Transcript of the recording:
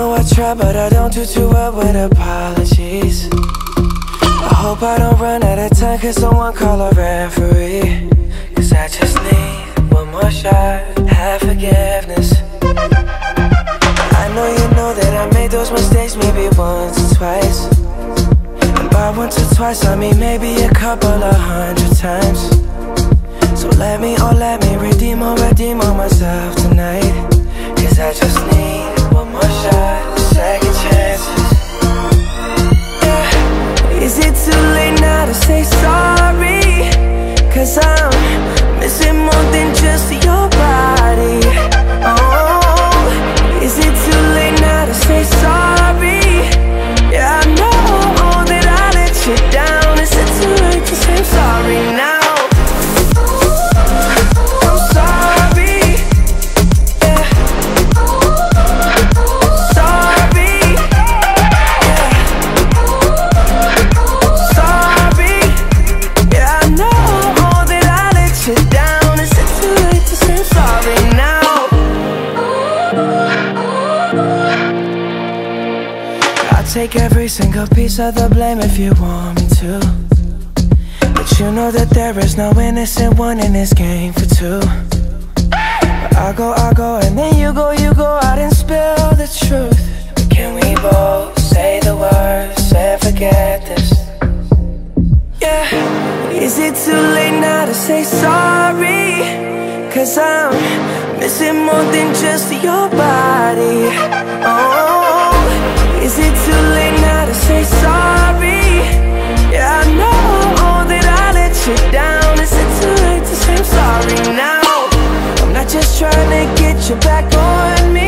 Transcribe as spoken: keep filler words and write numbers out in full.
know I try, but I don't do too well with apologies. I hope I don't run out of time, cause someone call a referee. Cause I just need one more shot, have forgiveness. I know you know that I made those mistakes maybe once or twice. And by once or twice I mean maybe a couple of hundred times. So let me, oh let me redeem or redeem on myself tonight. Cause I just need one more shot, second chances. Yeah. Is it too late now to say sorry? Cause I'm missing more than just your body. Oh, is it too late now to say sorry? Yeah, I know that I let you down. Is it too late to say I'm sorry now? Take every single piece of the blame if you want me to. But you know that there is no innocent one in this game for two. But I go, I go, and then you go, you go out and spill the truth. But can we both say the words and forget this? Yeah. Is it too late now to say sorry? Cause I'm missing more than just your body. Oh, is it too late now to say sorry? Yeah, I know that I let you down. Is it too late to say I'm sorry now? I'm not just trying to get you back on me.